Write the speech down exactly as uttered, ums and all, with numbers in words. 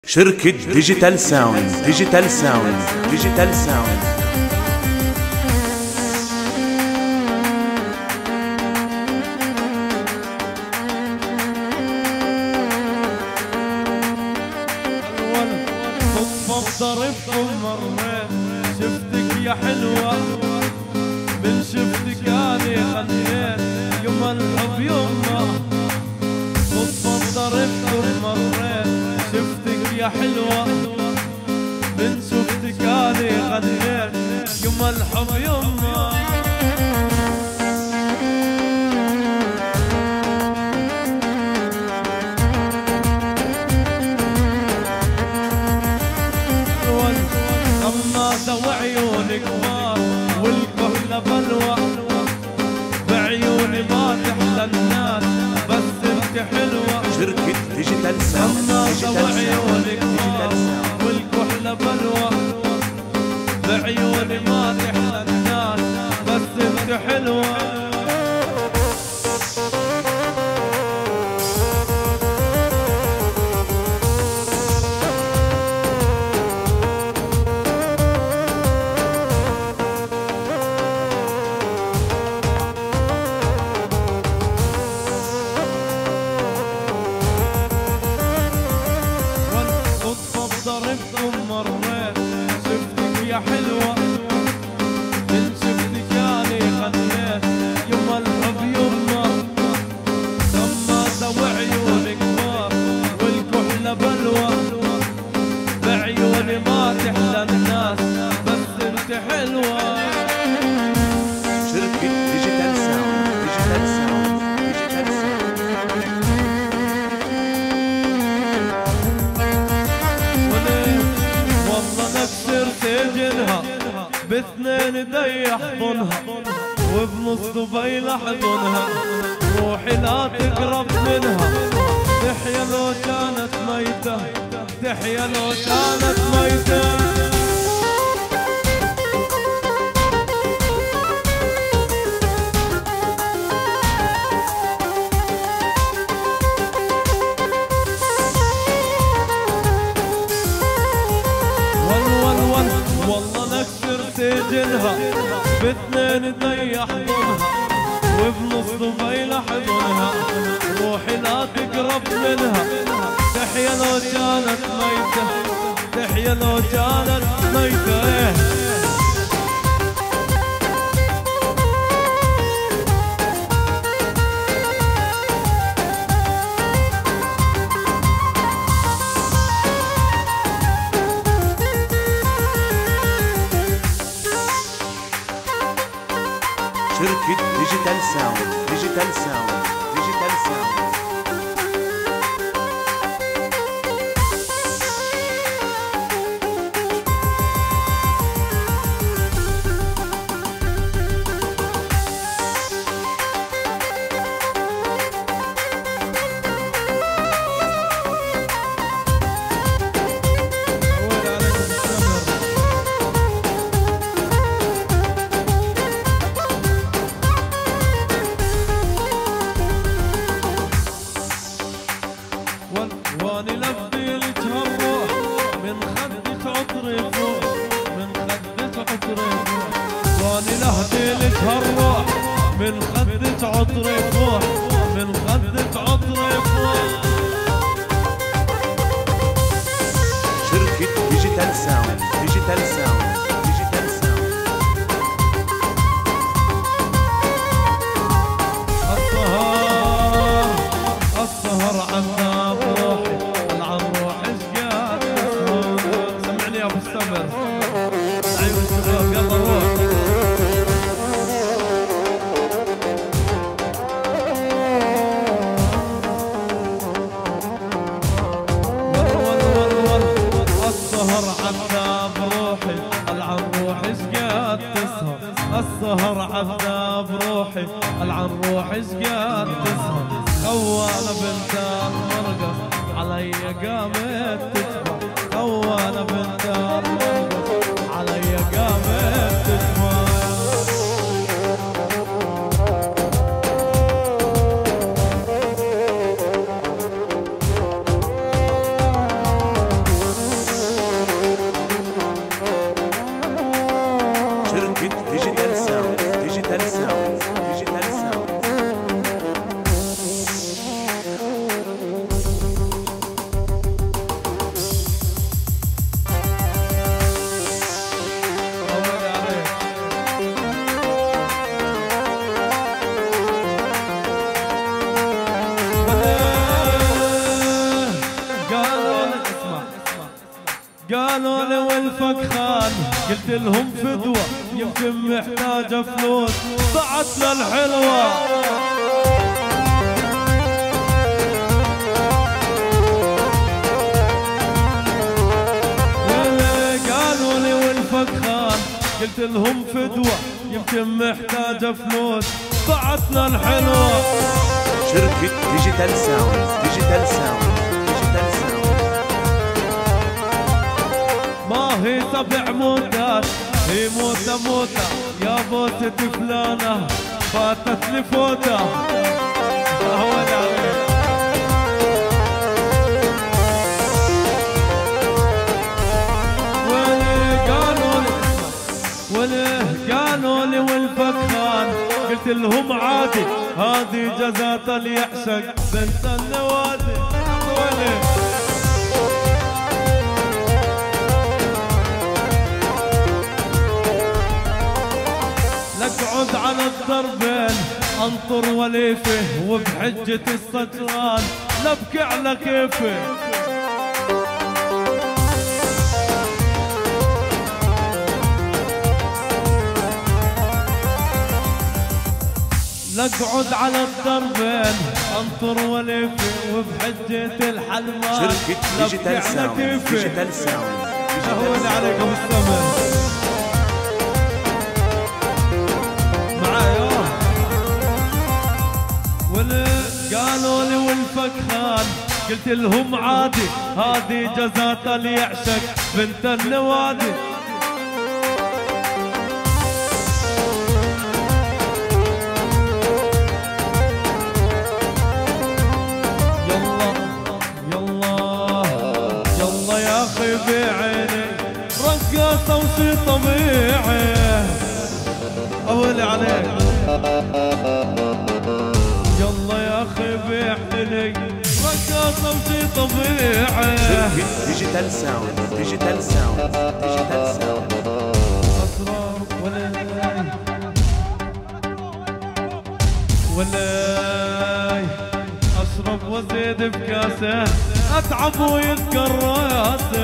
شركة ديجيتال ساوند ديجيتال ساوند ديجيتال ساوند صدفة بضربكم مريت شفتك يا حلوة من شفتك أنا خليت يوم الحب يومنا. صدفة بضربكم مريت شفتك يا حلوة من شفتك أنا خليت يوم الحب يومنا. غماضة وعيونك نار والكحلة بلوى بعيوني ما تحلى الناس بس انت حلوة. شركة ديجيتال ساوند غماضة وعيونك نار والكحلة بلوى بعيوني ما تحلى الناس بس انت حلوة. ضربكم مريت شفتك يا حلوة من شفتك أنا خليت يوم الحب يومنا. غماضة وعيونك نار والكحلة بلوى بعيوني ما تحلى الناس بس انت حلوة. شركة ديجيتال ساوند ديجيتال ساوند ديجيتال ساوند سجنها باثنين دي يحضنها وبنص دبي لحضنها روحي لا تقرب منها. تحيا لو كانت ميتة تحيا لو كانت ميتة. والله نكسر سجنها باثنين دي يحضنها وبنص دبي لحضنها روحي لا تقرب منها. تحيا لو كانت ميتة تحيا لو كانت ميتة. شركة ديجيتال ساوند ديجيتال ساوند ديجيتال ساوند واني لفدي لك هالروح من خدك عطري فوق من خدك عطري فوق. واني لهدي لك هالروح من خدك عطري فوق من خدك عطري فوق. شركة ديجيتال ساوند ديجيتال ساوند ديجيتال ساوند السهر السهر عنا بروحي العن روحي شقاد تسهر. سمعني يا ابو السمر عيون الشباب يلا روح. السهر عنا بروحي العن روحي شقاد تسهر. السهر عنا بروحي العن روحي شقاد تسهر. خوانة بنت المرقص علي قامت تكبر. خوانة بنت المرقص علي قامت تكبر. قالوا لي والفكخان قلت لهم فدوة يمكن محتاجة فلوس بعت له الحلوة. قالوا لي والفكخان قلت لهم فدوة يمكن محتاجة فلوس بعت له الحلوة. شركة ديجيتال ساوند ديجيتال ساوند ديجيتال ساوند ما هي سبع موتات هي موتة موتة يا بوسة فلانة فاتت لي فوتة. وله قالوا لي والفكخان قلت لهم عادي هذه جزات اللي يعشق بنت النوادي. وله لقعد على الدربين انطر وليفه وبحجة السكران نبكي على كيفه. نقعد على الدربين انطر وليفي وبحجة الحلوان شركة ديجيتال ساوند ديجيتال ساوند اهون عليكم السمر معايا. ولا قالوا لي والفكخان قلت لهم عادي هذه جزات اللي يعشق بنت النوادي. بعيني رقصة وشي طبيعي أولي عليك يلا يا أخي بيعني رقصة وشي طبيعي. ديجيتال ساوند ديجيتال ساوند ديجيتال ساوند أسرار ولاي ولاي أشرب وزيد بكاسة أتعب ويذكر راسي.